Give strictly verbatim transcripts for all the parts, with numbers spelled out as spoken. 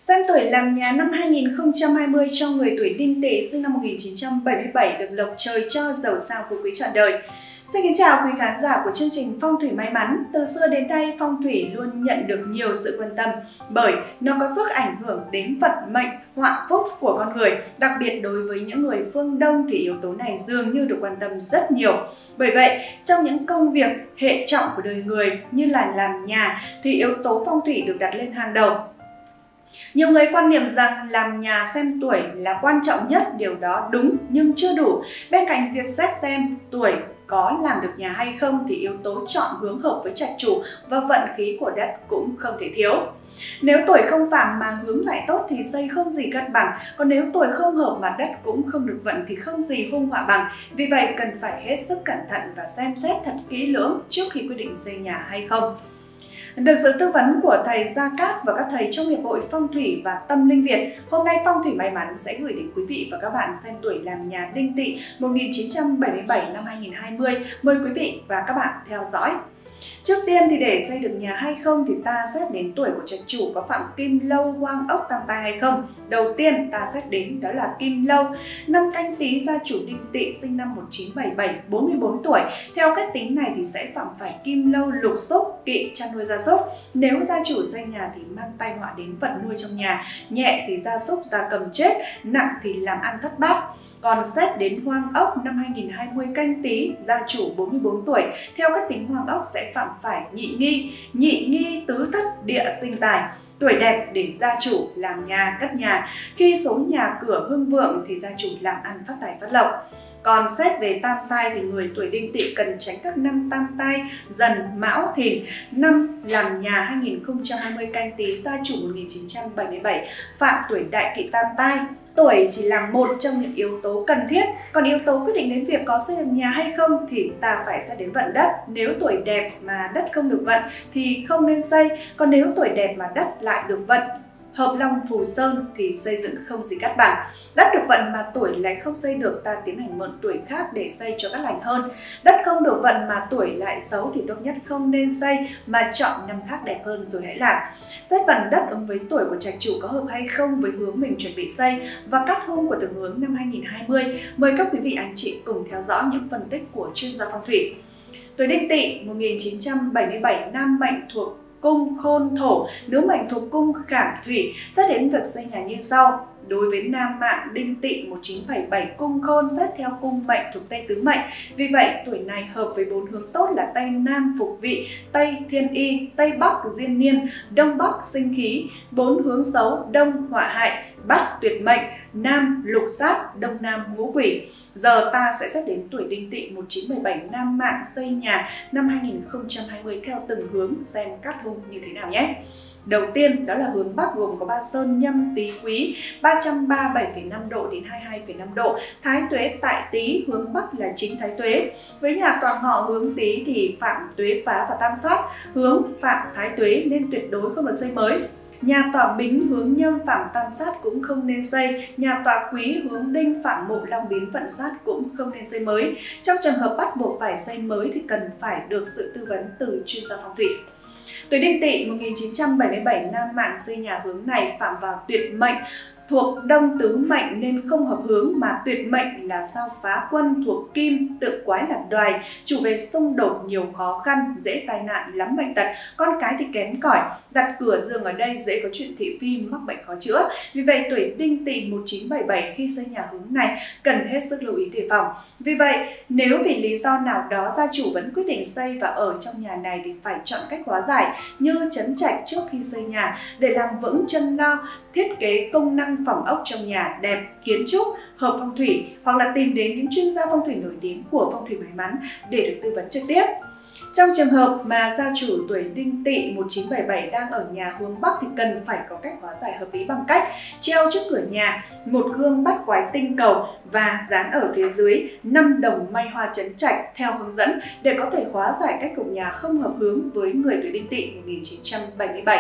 Xem tuổi làm nhà năm hai nghìn không trăm hai mươi cho người tuổi Đinh Tỵ sinh năm một nghìn chín trăm bảy mươi bảy được lộc trời cho giàu sang phú quý trọn đời. Xin kính chào quý khán giả của chương trình Phong thủy may mắn. Từ xưa đến nay, phong thủy luôn nhận được nhiều sự quan tâm bởi nó có sức ảnh hưởng đến vận mệnh, họa phúc của con người. Đặc biệt đối với những người phương Đông thì yếu tố này dường như được quan tâm rất nhiều. Bởi vậy, trong những công việc hệ trọng của đời người như là làm nhà thì yếu tố phong thủy được đặt lên hàng đầu. Nhiều người quan niệm rằng làm nhà xem tuổi là quan trọng nhất, điều đó đúng nhưng chưa đủ. Bên cạnh việc xét xem tuổi có làm được nhà hay không thì yếu tố chọn hướng hợp với trạch chủ và vận khí của đất cũng không thể thiếu. Nếu tuổi không phạm mà hướng lại tốt thì xây không gì cân bằng, còn nếu tuổi không hợp mà đất cũng không được vận thì không gì hung họa bằng. Vì vậy cần phải hết sức cẩn thận và xem xét thật kỹ lưỡng trước khi quyết định xây nhà hay không. Được sự tư vấn của thầy Gia Cát và các thầy trong Hiệp hội Phong thủy và Tâm linh Việt, hôm nay Phong thủy may mắn sẽ gửi đến quý vị và các bạn xem tuổi làm nhà Đinh Tỵ một nghìn chín trăm bảy mươi bảy năm hai nghìn không trăm hai mươi. Mời quý vị và các bạn theo dõi. Trước tiên thì để xây được nhà hay không thì ta xét đến tuổi của trạch chủ có phạm kim lâu, hoang ốc, tam tai hay không. Đầu tiên ta xét đến đó là kim lâu. Năm Canh Tý, gia chủ Đinh Tỵ sinh năm một nghìn chín trăm bảy mươi bảy, bốn mươi bốn tuổi. Theo cách tính này thì sẽ phạm phải kim lâu, lục xúc, kỵ chăn nuôi gia súc. Nếu gia chủ xây nhà thì mang tai họa đến vận nuôi trong nhà, nhẹ thì gia súc gia cầm chết, nặng thì làm ăn thất bát. Còn xét đến hoang ốc năm hai nghìn không trăm hai mươi Canh Tý, gia chủ bốn mươi bốn tuổi. Theo cách tính hoang ốc sẽ phạm phải nhị nghi, nhị nghi tứ thất địa sinh tài. Tuổi đẹp để gia chủ làm nhà, cất nhà. Khi số nhà cửa hưng vượng thì gia chủ làm ăn phát tài phát lộc. Còn xét về tam tai thì người tuổi Đinh Tỵ cần tránh các năm tam tai Dần, Mão, Thìn. Năm làm nhà hai nghìn không trăm hai mươi Canh Tý, gia chủ một nghìn chín trăm bảy mươi bảy, phạm tuổi đại kỵ tam tai. Tuổi chỉ là một trong những yếu tố cần thiết, còn yếu tố quyết định đến việc có xây được nhà hay không thì ta phải xét đến vận đất. Nếu tuổi đẹp mà đất không được vận thì không nên xây, còn nếu tuổi đẹp mà đất lại được vận, hợp long phù sơn thì xây dựng không gì cắt bằng. Đất được vận mà tuổi lại không xây được, ta tiến hành mượn tuổi khác để xây cho cát lành hơn. Đất không được vận mà tuổi lại xấu thì tốt nhất không nên xây mà chọn năm khác đẹp hơn rồi hãy làm. Xét vận đất ứng với tuổi của trạch chủ có hợp hay không với hướng mình chuẩn bị xây và cát hung của từng hướng năm hai nghìn không trăm hai mươi. Mời các quý vị anh chị cùng theo dõi những phân tích của chuyên gia phong thủy. Tuổi Đinh Tỵ một nghìn chín trăm bảy mươi bảy, nam mệnh thuộc cung khôn thổ, nữ mệnh thuộc cung khảm thủy. Xét đến việc xây nhà như sau. Đối với nam mạng Đinh Tỵ một nghìn chín trăm bảy mươi bảy cung khôn xét theo cung mệnh thuộc Tây tứ mệnh. Vì vậy tuổi này hợp với bốn hướng tốt là Tây Nam phục vị, Tây thiên y, Tây Bắc diên niên, Đông Bắc sinh khí. Bốn hướng xấu: Đông họa hại, Bắc tuyệt mệnh, Nam lục sát, Đông Nam ngũ quỷ. Giờ ta sẽ xét đến tuổi Đinh Tỵ một nghìn chín trăm bảy mươi bảy nam mạng xây nhà năm hai nghìn không trăm hai mươi theo từng hướng xem cát hung như thế nào nhé. Đầu tiên đó là hướng Bắc gồm có ba sơn Nhâm, Tý, Quý, ba trăm ba mươi bảy phẩy năm độ đến hai mươi hai phẩy năm độ. Thái tuế tại Tý, hướng Bắc là chính thái tuế. Với nhà toàn họ hướng Tý thì phạm tuế phá và tam sát, hướng phạm thái tuế nên tuyệt đối không được xây mới. Nhà tọa Bính hướng Nhâm phạm tam sát cũng không nên xây. Nhà tọa Quý hướng Đinh phạm mộ long biến vận sát cũng không nên xây mới. Trong trường hợp bắt buộc phải xây mới thì cần phải được sự tư vấn từ chuyên gia phong thủy. Tuổi Đinh Tỵ một nghìn chín trăm bảy mươi bảy nam mạng xây nhà hướng này phạm vào tuyệt mệnh thuộc Đông tứ mệnh nên không hợp hướng, mà tuyệt mệnh là sao Phá Quân thuộc Kim, tự quái là Đoài, chủ về xung đột nhiều khó khăn, dễ tai nạn, lắm bệnh tật, con cái thì kém cỏi. Đặt cửa giường ở đây dễ có chuyện thị phi, mắc bệnh khó chữa. Vì vậy tuổi Đinh Tỵ một nghìn chín trăm bảy mươi bảy khi xây nhà hướng này cần hết sức lưu ý đề phòng. Vì vậy nếu vì lý do nào đó gia chủ vẫn quyết định xây và ở trong nhà này thì phải chọn cách hóa giải như trấn trạch trước khi xây nhà để làm vững chân lo, thiết kế công năng phòng ốc trong nhà đẹp, kiến trúc, hợp phong thủy, hoặc là tìm đến những chuyên gia phong thủy nổi tiếng của phong thủy may mắn để được tư vấn trực tiếp. Trong trường hợp mà gia chủ tuổi Đinh Tỵ một nghìn chín trăm bảy mươi bảy đang ở nhà hướng Bắc thì cần phải có cách hóa giải hợp lý bằng cách treo trước cửa nhà một gương bắt quái tinh cầu và dán ở phía dưới năm đồng may hoa trấn trạch theo hướng dẫn để có thể hóa giải cách cục nhà không hợp hướng với người tuổi Đinh Tỵ một nghìn chín trăm bảy mươi bảy.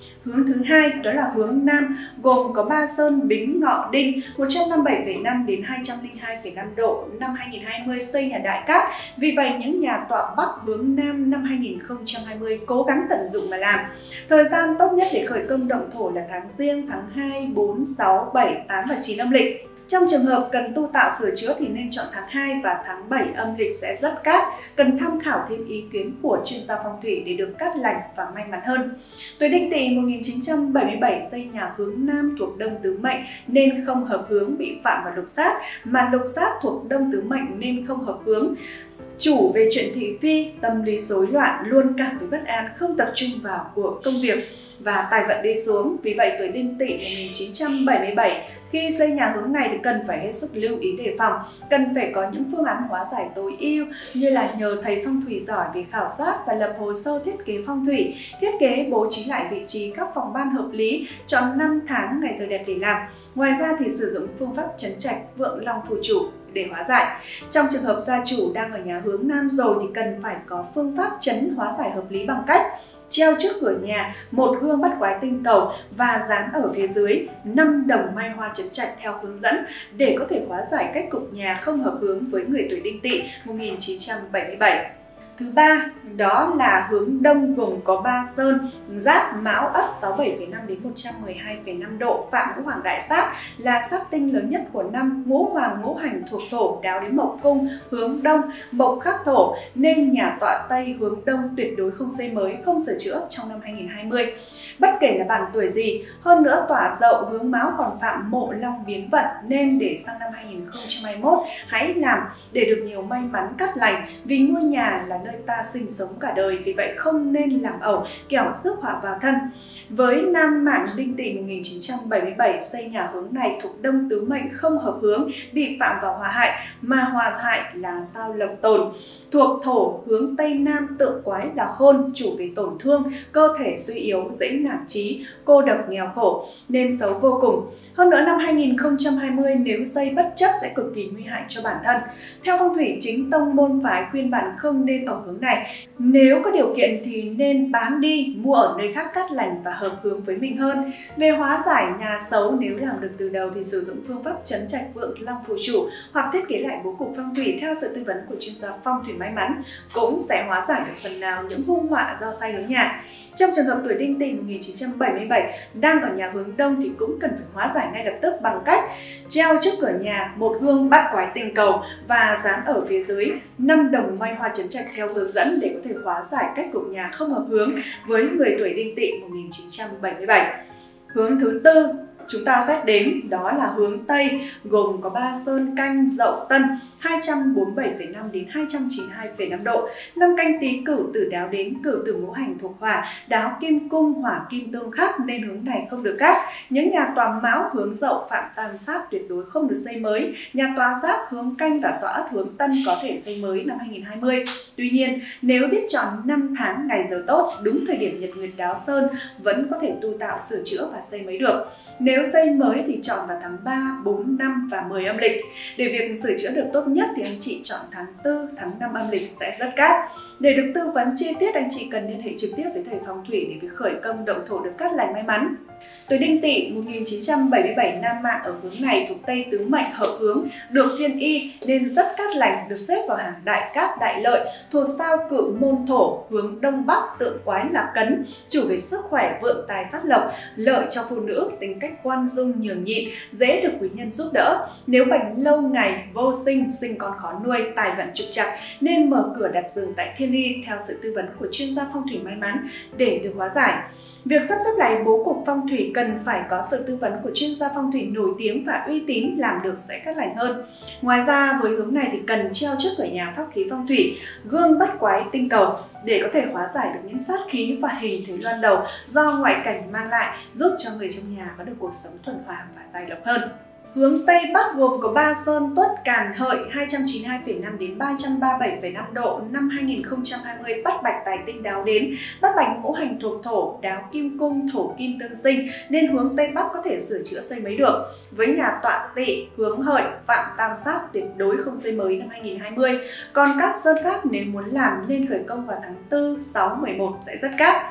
Hướng thứ hai đó là hướng Nam, gồm có Ba Sơn, Bính, Ngọ, Đinh, một trăm năm mươi bảy phẩy năm đến hai trăm lẻ hai phẩy năm độ năm hai nghìn không trăm hai mươi xây nhà Đại Cát. Vì vậy những nhà tọa Bắc hướng Nam năm hai nghìn không trăm hai mươi cố gắng tận dụng mà làm. Thời gian tốt nhất để khởi công động thổ là tháng Giêng, tháng hai, bốn, sáu, bảy, tám và chín âm lịch. Trong trường hợp cần tu tạo sửa chữa thì nên chọn tháng hai và tháng bảy âm lịch sẽ rất cát, cần tham khảo thêm ý kiến của chuyên gia phong thủy để được cát lành và may mắn hơn. Tuổi Đinh Tỵ một nghìn chín trăm bảy mươi bảy xây nhà hướng Nam thuộc Đông Tứ Mệnh nên không hợp hướng, bị phạm vào lục sát, mà lục sát thuộc Đông Tứ Mệnh nên không hợp hướng. Chủ về chuyện thị phi, tâm lý rối loạn, luôn cảm thấy bất an, không tập trung vào cuộc công việc và tài vận đi xuống. Vì vậy tuổi Đinh Tỵ một nghìn chín trăm bảy mươi bảy khi xây nhà hướng này thì cần phải hết sức lưu ý đề phòng, cần phải có những phương án hóa giải tối ưu như là nhờ thầy phong thủy giỏi về khảo sát và lập hồ sơ thiết kế phong thủy, thiết kế bố trí lại vị trí các phòng ban hợp lý, chọn năm tháng ngày giờ đẹp để làm. Ngoài ra thì sử dụng phương pháp trấn trạch vượng long phù chủ để hóa giải. Trong trường hợp gia chủ đang ở nhà hướng Nam rồi thì cần phải có phương pháp trấn hóa giải hợp lý bằng cách treo trước cửa nhà một gương bắt quái tinh cầu và dán ở phía dưới năm đồng may hoa trấn trạch theo hướng dẫn để có thể hóa giải cách cục nhà không hợp hướng với người tuổi Đinh Tỵ một nghìn chín trăm bảy mươi bảy. Thứ ba đó là hướng Đông, gồm có Ba Sơn, Giáp, Mão, Ất sáu mươi bảy phẩy năm đến một trăm mười hai phẩy năm độ, phạm ngũ hoàng đại sát, là sát tinh lớn nhất của năm. Ngũ hoàng ngũ hành thuộc thổ, đáo đến mộc cung, hướng Đông, mộc khắc thổ nên nhà tọa Tây hướng Đông tuyệt đối không xây mới, không sửa chữa trong năm hai nghìn không trăm hai mươi. Bất kể là bản tuổi gì, hơn nữa tọa Dậu hướng Mão còn phạm mộ long biến vận nên để sang năm hai nghìn không trăm hai mươi mốt hãy làm để được nhiều may mắn cát lành, vì ngôi nhà là nơi ta sinh sống cả đời, vì vậy không nên làm ẩu kẻo rước họa vào thân. Với nam mạng Đinh Tỵ một nghìn chín trăm bảy mươi bảy xây nhà hướng này thuộc Đông Tứ Mệnh không hợp hướng, bị phạm vào hỏa hại, mà hỏa hại là sao Lộc Tồn. Thuộc thổ hướng Tây Nam tượng quái là Khôn, chủ về tổn thương, cơ thể suy yếu, dễ nản chí, cô độc nghèo khổ nên xấu vô cùng. Hơn nữa năm hai nghìn không trăm hai mươi nếu xây bất chấp sẽ cực kỳ nguy hại cho bản thân. Theo phong thủy chính tông môn phái khuyên bạn không nên ở hướng này. Nếu có điều kiện thì nên bán đi, mua ở nơi khác cát lành và hợp hướng với mình hơn. Về hóa giải nhà xấu, nếu làm được từ đầu thì sử dụng phương pháp trấn trạch vượng long phù chủ hoặc thiết kế lại bố cục phong thủy theo sự tư vấn của chuyên gia phong thủy may mắn cũng sẽ hóa giải được phần nào những hung họa do sai hướng nhà. Trong trường hợp tuổi Đinh Tỵ một nghìn chín trăm bảy mươi bảy đang ở nhà hướng Đông thì cũng cần phải hóa giải ngay lập tức bằng cách treo trước cửa nhà một gương bát quái tinh cầu và dán ở phía dưới năm đồng may hoa trấn trạch theo hướng dẫn để có thể hóa giải cách cục nhà không hợp hướng với người tuổi Đinh Tỵ một nghìn chín trăm bảy mươi bảy. Hướng thứ tư chúng ta xét đến đó là hướng Tây, gồm có Ba Sơn, Canh, Dậu, Tân, hai trăm bốn mươi bảy phẩy năm đến hai trăm chín mươi hai phẩy năm độ. Năm Canh Tý, Cửu Tử đáo đến, Cửu Tử ngũ hành thuộc hỏa, đáo kim cung, hỏa kim tương khắc nên hướng này không được cát. Những nhà tòa Mão hướng Dậu phạm tam sát tuyệt đối không được xây mới. Nhà tòa Giáp hướng Canh và tòa Ất hướng Tân có thể xây mới năm hai nghìn không trăm hai mươi. Tuy nhiên, nếu biết chọn năm tháng ngày giờ tốt, đúng thời điểm nhật nguyệt đáo sơn vẫn có thể tu tạo sửa chữa và xây mới được. Nếu xây mới thì chọn vào tháng ba, bốn, năm và mười âm lịch. Để việc sửa chữa được tốt nhất thì anh chị chọn tháng tư, tháng năm âm lịch sẽ rất cát. Để được tư vấn chi tiết, anh chị cần liên hệ trực tiếp với thầy phong thủy để việc khởi công động thổ được cát lành may mắn. Tuổi Đinh Tỵ một nghìn chín trăm bảy mươi bảy nam mạng ở hướng này thuộc Tây Tứ Mệnh hợp hướng, được thiên y nên rất cát lành, được xếp vào hàng đại cát đại lợi, thuộc sao Cự Môn thổ, hướng Đông Bắc tượng quái là Cấn, chủ về sức khỏe, vượng tài phát lộc, lợi cho phụ nữ, tính cách khoan dung nhường nhịn, dễ được quý nhân giúp đỡ. Nếu bệnh lâu ngày, vô sinh, sinh con khó nuôi, tài vận trục trặc nên mở cửa đặt giường tại thiên y theo sự tư vấn của chuyên gia phong thủy may mắn để được hóa giải. Việc sắp xếp lại bố cục phong thủy cần phải có sự tư vấn của chuyên gia phong thủy nổi tiếng và uy tín, làm được sẽ cát lành hơn. Ngoài ra với hướng này thì cần treo trước cửa nhà pháp khí phong thủy gương bắt quái tinh cầu để có thể hóa giải được những sát khí và hình thế loan đầu do ngoại cảnh mang lại, giúp cho người trong nhà có được cuộc sống thuần hòa và tài lộc hơn. Hướng Tây Bắc gồm có Ba Sơn, Tuất, Càn, Hợi hai trăm chín mươi hai phẩy năm đến ba trăm ba mươi bảy phẩy năm độ. Năm hai nghìn không trăm hai mươi Bát Bạch tài tinh đáo đến, Bát Bạch ngũ hành thuộc thổ, đáo kim cung, thổ kim tương sinh nên hướng Tây Bắc có thể sửa chữa xây mới được. Với nhà tọa Tỵ hướng Hợi phạm tam sát tuyệt đối không xây mới năm hai nghìn không trăm hai mươi. Còn các sơn khác nếu muốn làm nên khởi công vào tháng tư, sáu, mười một sẽ rất cát.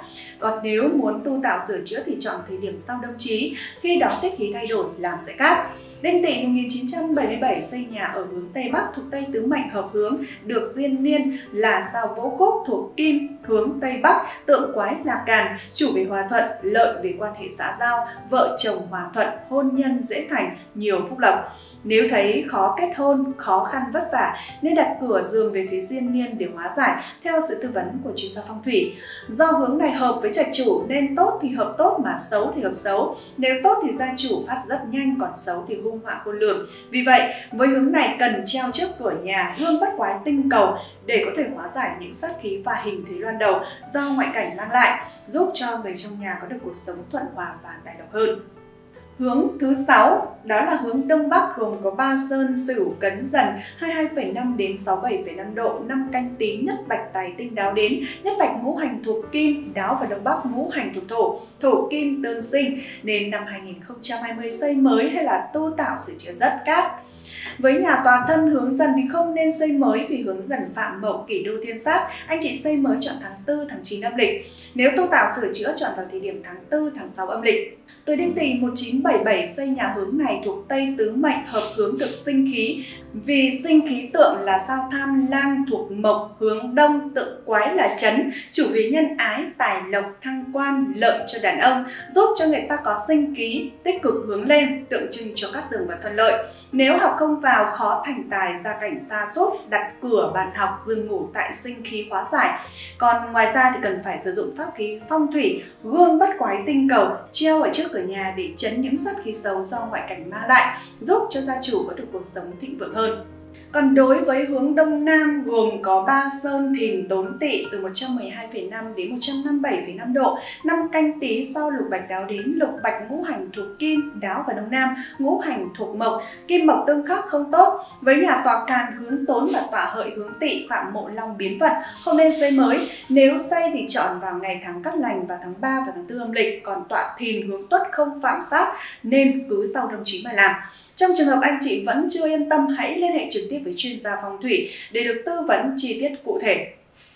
Còn nếu muốn tu tạo sửa chữa thì chọn thời điểm sau đông chí, khi đó tiết khí thay đổi làm sẽ cát. Đinh Tỵ một nghìn chín trăm bảy mươi bảy xây nhà ở hướng Tây Bắc thuộc Tây Tứ Mệnh hợp hướng, được duyên niên là sao Vũ Khúc thuộc Kim hướng Tây Bắc, tượng quái là Càn, chủ về hòa thuận, lợi về quan hệ xã giao, vợ chồng hòa thuận, hôn nhân dễ thành, nhiều phúc lộc. Nếu thấy khó kết hôn, khó khăn vất vả nên đặt cửa giường về phía diên niên để hóa giải theo sự tư vấn của chuyên gia phong thủy. Do hướng này hợp với trạch chủ nên tốt thì hợp tốt mà xấu thì hợp xấu. Nếu tốt thì gia chủ phát rất nhanh, còn xấu thì hung họa khôn lường. Vì vậy, với hướng này cần treo trước cửa nhà gương bắt quái tinh cầu để có thể hóa giải những sát khí và hình thế loan đầu do ngoại cảnh mang lại, giúp cho người trong nhà có được cuộc sống thuận hòa và tài lộc hơn. Hướng thứ sáu đó là hướng Đông Bắc, gồm có Ba Sơn, Sửu, Cấn, Dần, hai mươi hai phẩy năm đến sáu mươi bảy phẩy năm độ, năm Canh Tý, nhất Bạch tài tinh đáo đến, nhất Bạch ngũ hành thuộc Kim, đáo vào Đông Bắc ngũ hành thuộc Thổ, Thổ Kim tương sinh, nên năm hai nghìn không trăm hai mươi xây mới hay là tu tạo sửa chữa rất cát. Với nhà tòa thân hướng Dần thì không nên xây mới vì hướng Dần phạm Mậu Kỷ Đô Thiên Sát, anh chị xây mới chọn tháng tư, tháng chín âm lịch. Nếu tu tạo sửa chữa chọn vào thời điểm tháng tư, tháng sáu âm lịch. Tuổi Đinh Tỵ một nghìn chín trăm bảy mươi bảy xây nhà hướng này thuộc Tây Tứ Mệnh hợp hướng được sinh khí, vì sinh khí tượng là sao Tham Lang thuộc Mộc, hướng Đông, tượng quái là Chấn, chủ về nhân ái, tài lộc, thăng quan, lợi cho đàn ông, giúp cho người ta có sinh khí, tích cực hướng lên, tượng trưng cho các tường và thuận lợi. Nếu học không vào, khó thành tài, gia cảnh sa sút, đặt cửa bàn học, giường ngủ tại sinh khí hóa giải. Còn ngoài ra thì cần phải sử dụng pháp khí phong thủy, gương bắt quái tinh cầu, treo ở trước cửa nhà để trấn những sát khí xấu do ngoại cảnh mang lại, giúp cho gia chủ có được cuộc sống thịnh vượng hơn. Còn đối với hướng Đông Nam gồm có Ba Sơn, Thìn, Tốn Tỵ từ một trăm mười hai phẩy năm đến một trăm năm mươi bảy phẩy năm độ, năm Canh Tý sau lục bạch đáo đến, lục bạch ngũ hành thuộc Kim, đáo vào Đông Nam, ngũ hành thuộc Mộc, Kim Mộc tương khắc không tốt. Với nhà tọa Càn hướng Tốn và tọa Hợi hướng Tỵ phạm Mộ Long biến vận, không nên xây mới. Nếu xây thì chọn vào ngày tháng Cát Lành vào tháng ba và tháng tư âm lịch, còn tọa Thìn hướng Tuất không phạm sát nên cứ sau đông chí mà làm. Trong trường hợp anh chị vẫn chưa yên tâm, hãy liên hệ trực tiếp với chuyên gia phong thủy để được tư vấn chi tiết cụ thể.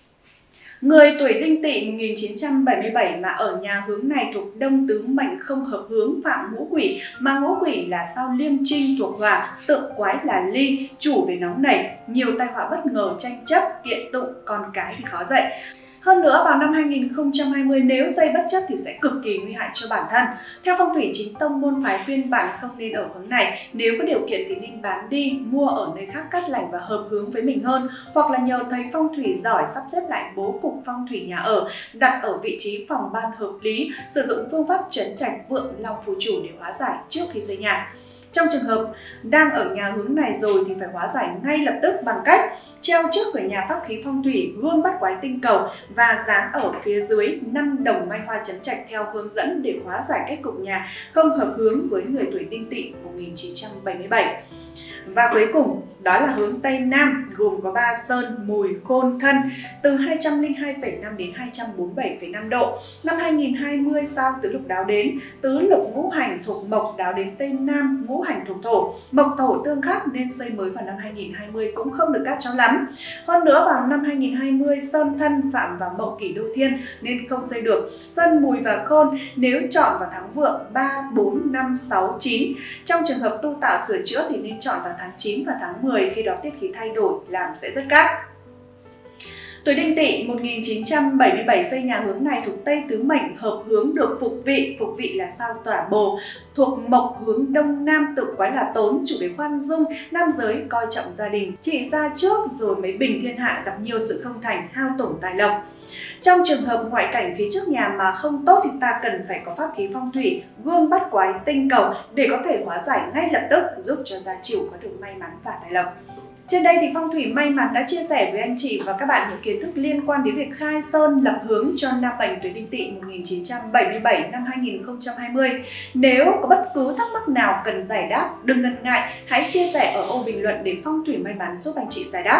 Người tuổi Đinh Tỵ một nghìn chín trăm bảy mươi bảy mà ở nhà hướng này thuộc Đông Tứ Mệnh không hợp hướng phạm ngũ quỷ, mà ngũ quỷ là sao Liêm Trinh thuộc Hỏa, tượng quái là Ly, chủ về nóng nảy, nhiều tai họa bất ngờ, tranh chấp, kiện tụng, con cái thì khó dạy. Hơn nữa, vào năm hai nghìn không trăm hai mươi nếu xây bất chấp thì sẽ cực kỳ nguy hại cho bản thân. Theo phong thủy, chính tông môn phái khuyên bạn không nên ở hướng này. Nếu có điều kiện thì nên bán đi, mua ở nơi khác cát lành và hợp hướng với mình hơn, hoặc là nhờ thầy phong thủy giỏi sắp xếp lại bố cục phong thủy nhà ở, đặt ở vị trí phòng ban hợp lý, sử dụng phương pháp trấn trạch vượng long phù chủ để hóa giải trước khi xây nhà. Trong trường hợp đang ở nhà hướng này rồi thì phải hóa giải ngay lập tức bằng cách treo trước cửa nhà pháp khí phong thủy gương bắt quái tinh cầu và dán ở phía dưới năm đồng may hoa trấn trạch theo hướng dẫn để hóa giải kết cục nhà không hợp hướng với người tuổi Đinh Tỵ một nghìn chín trăm bảy mươi bảy. Và cuối cùng đó là hướng Tây Nam gồm có Ba Sơn, Mùi, Khôn, Thân từ hai trăm lẻ hai phẩy năm đến hai trăm bốn mươi bảy phẩy năm độ. Năm hai nghìn không trăm hai mươi sao tứ lục đáo đến, tứ lục ngũ hành thuộc Mộc đáo đến Tây Nam, ngũ hành thuộc Thổ, Mộc Thổ tương khắc nên xây mới vào năm hai nghìn không trăm hai mươi cũng không được cát cho lắm. Hơn nữa vào năm hai nghìn không trăm hai mươi Sơn Thân phạm vào Mậu Kỷ Đô Thiên nên không xây được. Sơn Mùi và Khôn nếu chọn vào tháng Vượng ba, bốn, năm, sáu, chín. Trong trường hợp tu tạo sửa chữa thì nên chọn vào tháng chín và tháng mười, khi đó tiết khí thay đổi làm sẽ rất cát. Tuổi Đinh Tỵ một nghìn chín trăm bảy mươi bảy xây nhà hướng này thuộc Tây Tứ Mệnh hợp hướng được phục vị, phục vị là sao Tỏa Bồ, thuộc Mộc hướng Đông Nam, tượng quái là Tốn, chủ về khoan dung, nam giới coi trọng gia đình, trị gia trước rồi mới bình thiên hạ, gặp nhiều sự không thành, hao tổn tài lộc. Trong trường hợp ngoại cảnh phía trước nhà mà không tốt thì ta cần phải có pháp khí phong thủy, gương bắt quái tinh cầu để có thể hóa giải ngay lập tức, giúp cho gia chủ có được may mắn và tài lộc. Trên đây thì Phong thủy may mắn đã chia sẻ với anh chị và các bạn những kiến thức liên quan đến việc khai sơn lập hướng cho nam mệnh tuổi Đinh Tỵ một nghìn chín trăm bảy mươi bảy năm hai nghìn không trăm hai mươi. Nếu có bất cứ thắc mắc nào cần giải đáp, đừng ngần ngại, hãy chia sẻ ở ô bình luận để Phong thủy may mắn giúp anh chị giải đáp.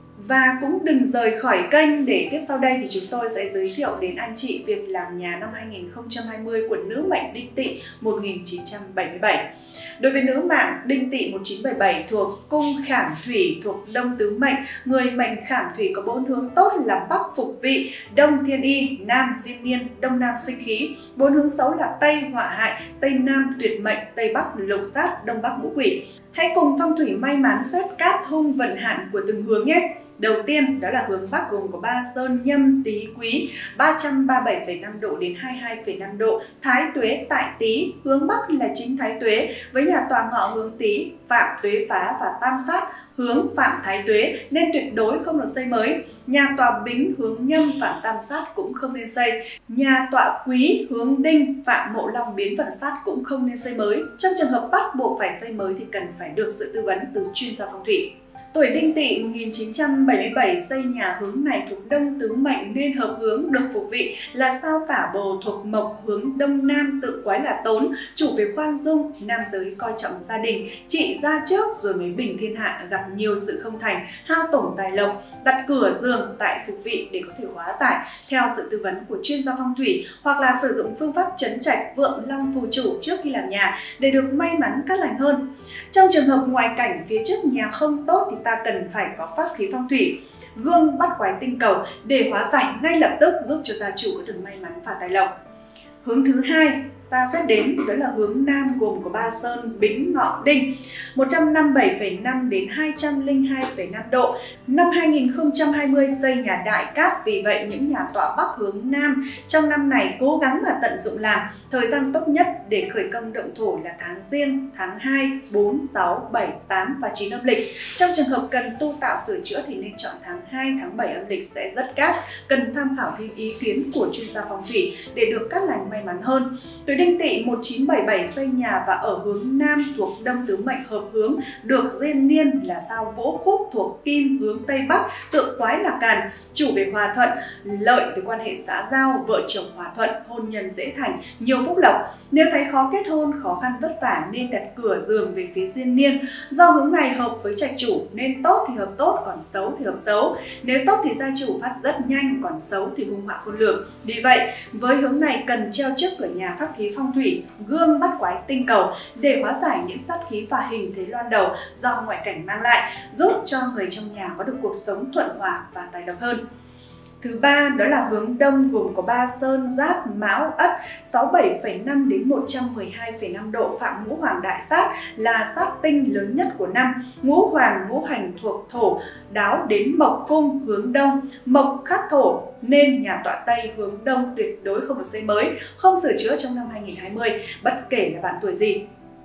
Và cũng đừng rời khỏi kênh, để tiếp sau đây thì chúng tôi sẽ giới thiệu đến anh chị việc làm nhà năm hai nghìn không trăm hai mươi của nữ mệnh Đinh Tỵ một nghìn chín trăm bảy mươi bảy. Đối với nữ mạng Đinh Tỵ một nghìn chín trăm bảy mươi bảy thuộc cung Khảm Thủy thuộc Đông Tứ Mệnh, người mệnh Khảm Thủy có bốn hướng tốt là Bắc Phục Vị, Đông Thiên Y, Nam Diên Niên, Đông Nam Sinh Khí. Bốn hướng xấu là Tây Họa Hại, Tây Nam Tuyệt Mệnh, Tây Bắc Lục Sát, Đông Bắc Ngũ Quỷ. Hãy cùng phong thủy may mắn xét cát hung vận hạn của từng hướng nhé. Đầu tiên đó là hướng Bắc gồm có Ba Sơn, Nhâm, Tý, Quý ba trăm ba mươi bảy phẩy năm độ đến hai mươi hai phẩy năm độ, Thái Tuế tại Tý. Hướng Bắc là chính Thái Tuế với nhà tòa ngọ hướng Tý, Phạm Tuế Phá và Tam Sát hướng Phạm Thái Tuế nên tuyệt đối không được xây mới. Nhà tọa Bính hướng Nhâm Phạm Tam Sát cũng không nên xây. Nhà tọa Quý hướng Đinh Phạm Mộ Long Biến Vận Sát cũng không nên xây mới. Trong trường hợp bắt buộc phải xây mới thì cần phải được sự tư vấn từ chuyên gia phong thủy. Tuổi Đinh Tỵ một nghìn chín trăm bảy mươi bảy xây nhà hướng này thuộc Đông Tứ Mệnh nên hợp hướng được phục vị là sao Tả Bồ thuộc Mộc hướng Đông Nam, tự quái là Tốn, chủ về khoan dung, nam giới coi trọng gia đình, trị gia trước rồi mới bình thiên hạ, gặp nhiều sự không thành, hao tổn tài lộc. Đặt cửa giường tại phục vị để có thể hóa giải theo sự tư vấn của chuyên gia phong thủy, hoặc là sử dụng phương pháp trấn trạch vượng long phù chủ trước khi làm nhà để được may mắn cát lành hơn. Trong trường hợp ngoại cảnh phía trước nhà không tốt thì ta cần phải có pháp khí phong thủy, gương bắt quái tinh cầu để hóa giải ngay lập tức, giúp cho gia chủ có được may mắn và tài lộc. Hướng thứ hai ta xét đến đó là hướng Nam gồm có Ba Sơn, Bính, Ngọ, Đinh một trăm năm mươi bảy phẩy năm đến hai trăm lẻ hai phẩy năm độ. Năm hai nghìn không trăm hai mươi xây nhà đại cát, vì vậy những nhà tọa Bắc hướng Nam trong năm này cố gắng mà tận dụng làm. Thời gian tốt nhất để khởi công động thổ là tháng Giêng, tháng hai, bốn, sáu, bảy, tám và chín âm lịch. Trong trường hợp cần tu tạo sửa chữa thì nên chọn tháng hai, tháng bảy âm lịch sẽ rất cát. Cần tham khảo thêm ý kiến của chuyên gia phong thủy để được cát lành may mắn hơn. Tuổi Đinh Tỵ một nghìn chín trăm bảy mươi bảy xây nhà và ở hướng Nam thuộc Đông Tứ Mệnh hợp hướng được Diên Niên là sao Vỗ Khúc thuộc Kim hướng Tây Bắc, tự quái là Càn, chủ về hòa thuận, lợi về quan hệ xã giao, vợ chồng hòa thuận, hôn nhân dễ thành, nhiều phúc lộc. Nếu thấy khó kết hôn, khó khăn vất vả nên đặt cửa giường về phía Diên Niên. Do hướng này hợp với trạch chủ nên tốt thì hợp tốt, còn xấu thì hợp xấu. Nếu tốt thì gia chủ phát rất nhanh, còn xấu thì hung họa khôn lường. Vì vậy, với hướng này cần treo trước cửa nhà pháp khí phong thủy, gương bắt quái tinh cầu để hóa giải những sát khí và hình thế loan đầu do ngoại cảnh mang lại, giúp cho người trong nhà có được cuộc sống thuận hòa và tài lộc hơn. Thứ ba đó là hướng Đông gồm có Ba Sơn, Giáp, Mão, Ất sáu mươi bảy phẩy năm đến một trăm mười hai phẩy năm độ, phạm Ngũ Hoàng đại sát là sát tinh lớn nhất của năm. Ngũ Hoàng ngũ hành thuộc thổ, đáo đến Mộc cung hướng Đông, Mộc khắc thổ nên nhà tọa Tây hướng Đông tuyệt đối không được xây mới, không sửa chữa trong năm hai nghìn không trăm hai mươi, bất kể là bạn tuổi gì.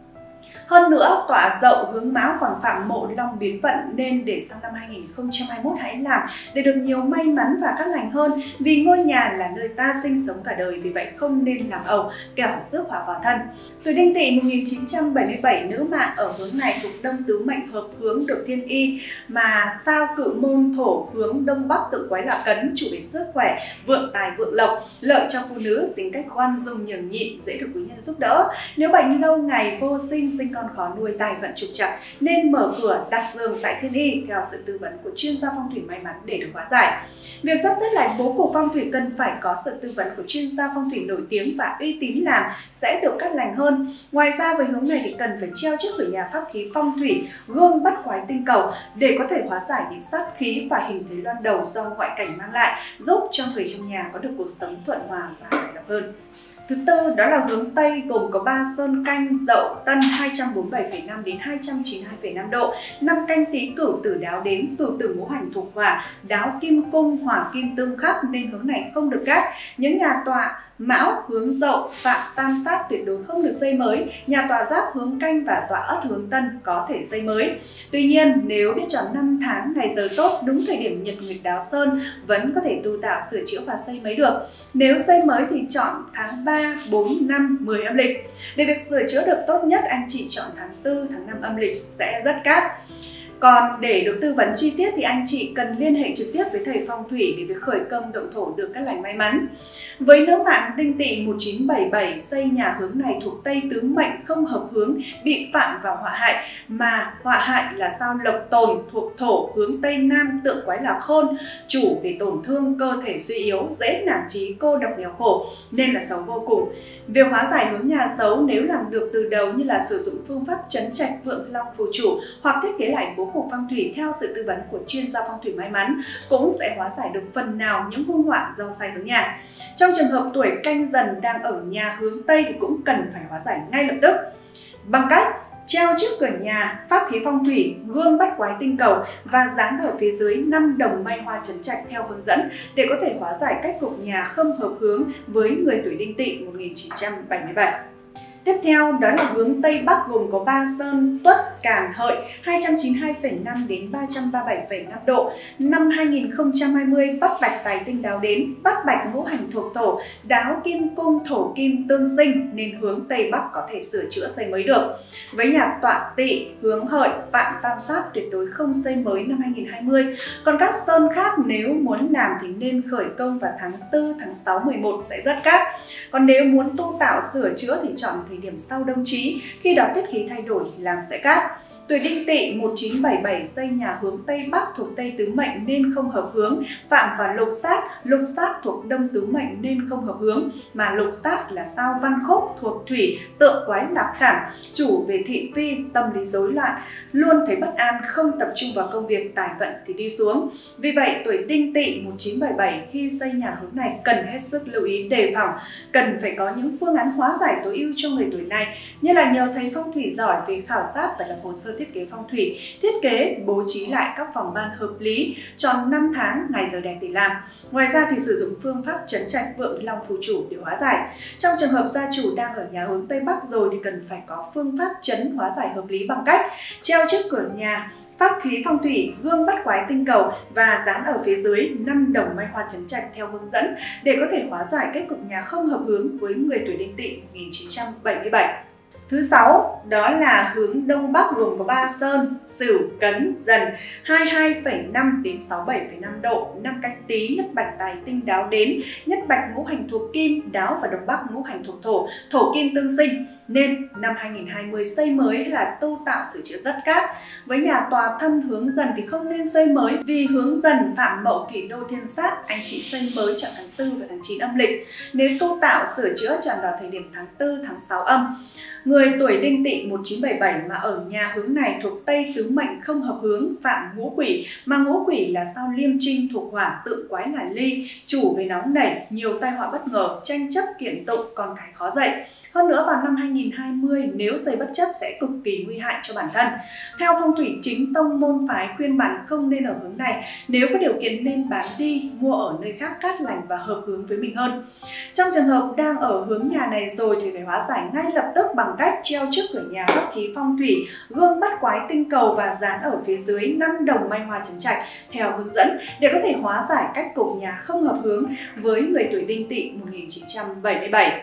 Hơn nữa, tọa Dậu hướng Mão còn phạm Mộ Long biến vận nên để sang năm hai nghìn không trăm hai mươi mốt hãy làm để được nhiều may mắn và cát lành hơn, vì ngôi nhà là nơi ta sinh sống cả đời, vì vậy không nên làm ẩu kẻo rước họa vào thân. Tuổi Đinh Tỵ một nghìn chín trăm bảy mươi bảy nữ mạng ở hướng này thuộc Đông Tứ Mệnh hợp hướng được Thiên Y, mà sao Cự Môn thổ hướng Đông Bắc tự quái là Cấn, chủ về sức khỏe, vượng tài vượng lộc, lợi cho phụ nữ, tính cách khoan dung nhường nhịn, dễ được quý nhân giúp đỡ. Nếu bệnh lâu ngày vô sinh, sinh con khó nuôi, tài vận trục trặc nên mở cửa đặt giường tại Thiên Y theo sự tư vấn của chuyên gia phong thủy may mắn để được hóa giải. Việc sắp xếp lại bố cục phong thủy cần phải có sự tư vấn của chuyên gia phong thủy nổi tiếng và uy tín làm sẽ được cát lành hơn. Ngoài ra với hướng này thì cần phải treo trước cửa nhà pháp khí phong thủy, gương bắt quái tinh cầu để có thể hóa giải những sát khí và hình thế loan đầu do ngoại cảnh mang lại, giúp cho người trong nhà có được cuộc sống thuận hòa và tài lộc hơn. Thứ tư đó là hướng Tây gồm có Ba Sơn, Canh, Dậu, Tân hai trăm bốn mươi bảy phẩy năm đến hai trăm chín mươi hai phẩy năm độ, năm Canh Tý Cửu Tử đáo đến, Cửu Tử ngũ hành thuộc hỏa, đáo kim cung, hỏa kim tương khắc nên hướng này không được cát. Những nhà tọa Mão hướng Dậu, phạm Tam Sát tuyệt đối không được xây mới. Nhà tọa Giáp hướng Canh và tọa Ất hướng Tân có thể xây mới. Tuy nhiên, nếu biết chọn năm tháng ngày giờ tốt, đúng thời điểm nhật nguyệt đáo sơn, vẫn có thể tu tạo sửa chữa và xây mới được. Nếu xây mới thì chọn tháng ba, bốn, năm, mười âm lịch. Để việc sửa chữa được tốt nhất, anh chị chọn tháng tư, tháng năm âm lịch sẽ rất cát. Còn để được tư vấn chi tiết thì anh chị cần liên hệ trực tiếp với thầy phong thủy để việc khởi công động thổ được cát lành may mắn. Với nữ mạng Đinh Tỵ một chín bảy bảy, xây nhà hướng này thuộc Tây tứ mệnh không hợp hướng, bị phạm vào họa hại, mà họa hại là sao Lộc Tồn thuộc thổ hướng Tây Nam, tượng quái là Khôn, chủ về tổn thương, cơ thể suy yếu, dễ nản chí, cô độc nghèo khổ nên là xấu vô cùng. Việc hóa giải hướng nhà xấu nếu làm được từ đầu như là sử dụng phương pháp trấn trạch vượng long phù chủ hoặc thiết kế lại bố cục phong thủy theo sự tư vấn của chuyên gia phong thủy may mắn cũng sẽ hóa giải được phần nào những hung họa do sai hướng nhà. Trong trường hợp tuổi Canh Dần đang ở nhà hướng Tây thì cũng cần phải hóa giải ngay lập tức bằng cách treo trước cửa nhà pháp khí phong thủy gương bắt quái tinh cầu và dán ở phía dưới năm đồng may hoa trấn trạch theo hướng dẫn để có thể hóa giải cách cục nhà không hợp hướng với người tuổi Đinh Tỵ một nghìn chín trăm bảy mươi bảy. Tiếp theo đó là hướng Tây Bắc gồm có Ba Sơn, Tuất, Càn, Hợi hai trăm chín mươi hai phẩy năm đến ba trăm ba mươi bảy phẩy năm độ. Năm hai nghìn không trăm hai mươi Bắc Bạch tài tinh đáo đến, Bắc Bạch ngũ hành thuộc thổ, đáo kim cung thổ kim tương sinh nên hướng Tây Bắc có thể sửa chữa xây mới được. Với nhà tọa Tỵ hướng Hợi, Phạm tam sát tuyệt đối không xây mới năm hai nghìn không trăm hai mươi. Còn các sơn khác nếu muốn làm thì nên khởi công vào tháng tư, tháng sáu, mười một sẽ rất cát. Còn nếu muốn tu tạo sửa chữa thì chọn thời điểm sau đông chí, khi đó tiết khí thay đổi làm sẽ cát. Tuổi Đinh Tỵ một chín bảy bảy xây nhà hướng Tây Bắc thuộc Tây tứ mệnh nên không hợp hướng, phạm vào lục sát, lục sát thuộc Đông tứ mệnh nên không hợp hướng, mà lục sát là sao Văn Khúc thuộc Thủy, tượng quái Lạc Khảm, chủ về thị phi, tâm lý rối loạn, luôn thấy bất an, không tập trung vào công việc, tài vận thì đi xuống. Vì vậy tuổi Đinh Tỵ một chín bảy bảy khi xây nhà hướng này cần hết sức lưu ý đề phòng, cần phải có những phương án hóa giải tối ưu cho người tuổi này, như là nhờ thầy phong thủy giỏi về khảo sát và lập hồ sơ thiết kế phong thủy, thiết kế bố trí lại các phòng ban hợp lý, chọn năm tháng ngày giờ đẹp để làm. Ngoài ra thì sử dụng phương pháp trấn trạch vượng long phù chủ để hóa giải. Trong trường hợp gia chủ đang ở nhà hướng Tây Bắc rồi thì cần phải có phương pháp trấn hóa giải hợp lý bằng cách treo trước cửa nhà pháp khí phong thủy gương bắt quái tinh cầu và dán ở phía dưới năm đồng may hoa trấn trạch theo hướng dẫn để có thể hóa giải kết cục nhà không hợp hướng với người tuổi Đinh Tỵ một nghìn chín trăm bảy mươi bảy. Thứ sáu đó là hướng Đông Bắc gồm có Ba Sơn, Sửu, Cấn, Dần hai mươi hai phẩy năm đến sáu mươi bảy phẩy năm độ, năm Canh Tý nhất bạch tài tinh đáo đến, nhất bạch ngũ hành thuộc kim, đáo và Đông Bắc ngũ hành thuộc thổ, thổ kim tương sinh nên năm hai nghìn không trăm hai mươi xây mới là tu tạo sửa chữa rất cát. Với nhà tòa thân hướng Dần thì không nên xây mới vì hướng Dần phạm Mậu Thủy Đô thiên sát, anh chị xây mới chọn tháng tư và tháng chín âm lịch. Nếu tu tạo sửa chữa chọn vào thời điểm tháng tư, tháng sáu âm. Người tuổi Đinh Tỵ một chín bảy bảy mà ở nhà hướng này thuộc Tây tứ mệnh không hợp hướng, phạm ngũ quỷ, mà ngũ quỷ là sao Liêm Trinh thuộc hỏa, tượng quái là Ly, chủ về nóng nảy, nhiều tai họa bất ngờ, tranh chấp kiện tụng, con cái khó dạy. Hơn nữa vào năm hai nghìn không trăm hai mươi nếu xây bất chấp sẽ cực kỳ nguy hại cho bản thân. Theo phong thủy chính tông môn phái khuyên bạn không nên ở hướng này, nếu có điều kiện nên bán đi, mua ở nơi khác cát lành và hợp hướng với mình hơn. Trong trường hợp đang ở hướng nhà này rồi thì phải hóa giải ngay lập tức bằng cách treo trước cửa nhà pháp khí phong thủy gương bắt quái tinh cầu và dán ở phía dưới năm đồng may hoa trấn trạch theo hướng dẫn để có thể hóa giải cách cục nhà không hợp hướng với người tuổi Đinh Tỵ một nghìn chín trăm bảy mươi bảy.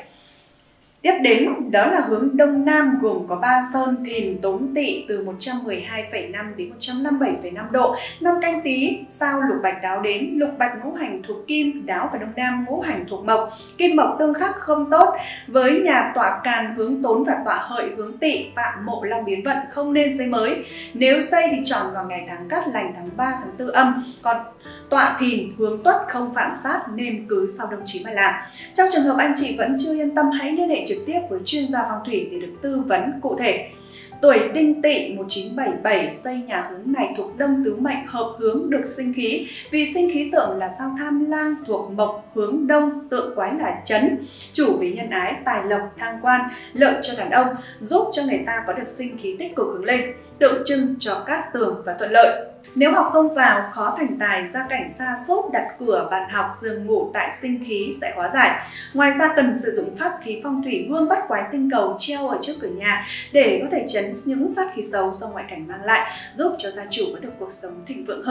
Tiếp đến đó là hướng Đông Nam gồm có Ba Sơn, Thìn, Tốn Tỵ từ một trăm mười hai phẩy năm đến một trăm năm mươi bảy phẩy năm độ, năm Canh Tý sao Lục Bạch đáo đến, Lục Bạch ngũ hành thuộc kim, đáo và Đông Nam ngũ hành thuộc mộc, kim mộc tương khắc không tốt. Với nhà tọa Càn hướng Tốn và tọa Hợi hướng Tỵ phạm Mộ Long biến vận không nên xây mới. Nếu xây thì chọn vào ngày tháng cát lành tháng ba, tháng tư âm. Còn tọa Thìn hướng Tuất không phạm sát nên cứ sau đông chí mà làm. Trong trường hợp anh chị vẫn chưa yên tâm hãy liên hệ trực tiếp với chuyên gia phong thủy để được tư vấn cụ thể. Tuổi Đinh Tỵ một chín bảy bảy xây nhà hướng này thuộc Đông tứ mệnh hợp hướng được sinh khí, vì sinh khí tượng là sao Tham Lang thuộc mộc hướng Đông, tượng quái là Chấn, chủ về nhân ái, tài lộc, thăng quan, lợi cho đàn ông, giúp cho người ta có được sinh khí tích cực hướng lên, tượng trưng cho cát tường và thuận lợi. Nếu học không vào, khó thành tài, gia cảnh sa sút, đặt cửa, bàn học, giường ngủ tại sinh khí sẽ hóa giải. Ngoài ra cần sử dụng pháp khí phong thủy gương bắt quái tinh cầu treo ở trước cửa nhà để có thể trấn những sát khí xấu do ngoại cảnh mang lại, giúp cho gia chủ có được cuộc sống thịnh vượng hơn.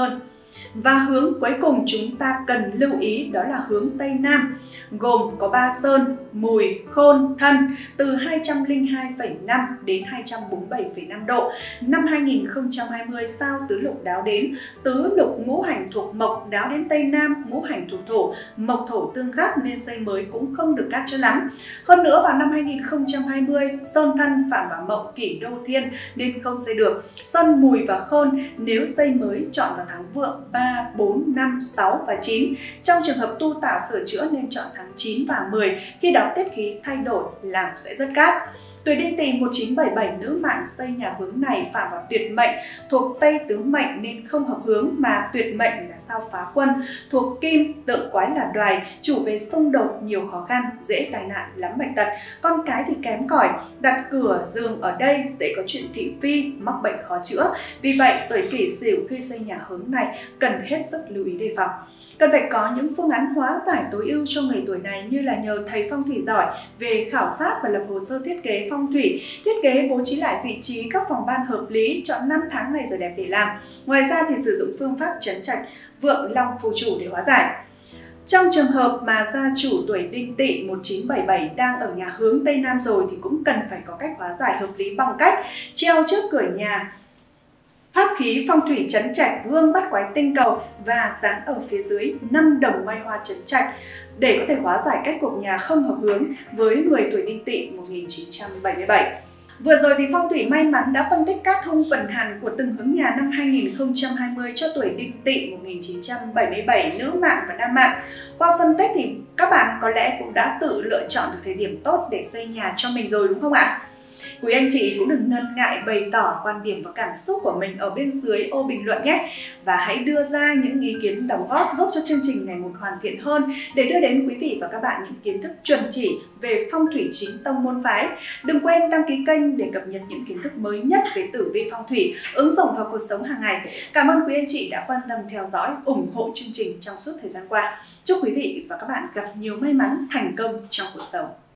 Và hướng cuối cùng chúng ta cần lưu ý đó là hướng Tây Nam, gồm có Ba Sơn, Mùi, Khôn, Thân từ hai trăm lẻ hai phẩy năm đến hai trăm bốn mươi bảy phẩy năm độ. Năm hai nghìn không trăm hai mươi sao tứ lục đáo đến, tứ lục ngũ hành thuộc mộc đáo đến Tây Nam, ngũ hành thuộc thổ, mộc thổ tương khắc nên xây mới cũng không được cát cho lắm. Hơn nữa vào năm hai nghìn không trăm hai mươi, Sơn Thân phạm vào mậu kỷ đô thiên nên không xây được. Sơn Mùi và Khôn nếu xây mới chọn vào tháng Vượng ba, bốn, năm, sáu và chín. Trong trường hợp tu tạo sửa chữa nên chọn tháng chín và mười, khi đó tiết khí thay đổi làm sẽ rất cát. Tuổi Đinh Tỵ một nghìn chín trăm bảy mươi bảy nữ mạng xây nhà hướng này phạm vào tuyệt mệnh thuộc Tây tứ mệnh nên không hợp hướng, mà tuyệt mệnh là sao phá quân thuộc Kim, tượng quái là Đoài, chủ về xung đột, nhiều khó khăn, dễ tai nạn, lắm bệnh tật, con cái thì kém cỏi, đặt cửa giường ở đây dễ có chuyện thị phi, mắc bệnh khó chữa. Vì vậy tuổi Kỷ Sửu khi xây nhà hướng này cần hết sức lưu ý đề phòng. Cần phải có những phương án hóa giải tối ưu cho người tuổi này như là nhờ thầy phong thủy giỏi về khảo sát và lập hồ sơ thiết kế phong thủy, thiết kế bố trí lại vị trí các phòng ban hợp lý, chọn năm tháng ngày giờ đẹp để làm. Ngoài ra thì sử dụng phương pháp trấn trạch vượng long phù chủ để hóa giải. Trong trường hợp mà gia chủ tuổi Đinh Tỵ một nghìn chín trăm bảy mươi bảy đang ở nhà hướng Tây Nam rồi thì cũng cần phải có cách hóa giải hợp lý bằng cách treo trước cửa nhà pháp khí phong thủy trấn trạch gương bắt quái tinh cầu và dán ở phía dưới năm đồng may hoa trấn trạch để có thể hóa giải cách cục nhà không hợp hướng với người tuổi Đinh Tỵ một nghìn chín trăm bảy mươi bảy. Vừa rồi thì phong thủy may mắn đã phân tích các hung vận hạn của từng hướng nhà năm hai nghìn không trăm hai mươi cho tuổi Đinh Tỵ một nghìn chín trăm bảy mươi bảy nữ mạng và nam mạng. Qua phân tích thì các bạn có lẽ cũng đã tự lựa chọn được thời điểm tốt để xây nhà cho mình rồi đúng không ạ? Quý anh chị cũng đừng ngần ngại bày tỏ quan điểm và cảm xúc của mình ở bên dưới ô bình luận nhé. Và hãy đưa ra những ý kiến đóng góp giúp cho chương trình ngày một hoàn thiện hơn để đưa đến quý vị và các bạn những kiến thức chuẩn chỉ về phong thủy chính tông môn phái. Đừng quên đăng ký kênh để cập nhật những kiến thức mới nhất về tử vi phong thủy ứng dụng vào cuộc sống hàng ngày. Cảm ơn quý anh chị đã quan tâm theo dõi, ủng hộ chương trình trong suốt thời gian qua. Chúc quý vị và các bạn gặp nhiều may mắn, thành công trong cuộc sống.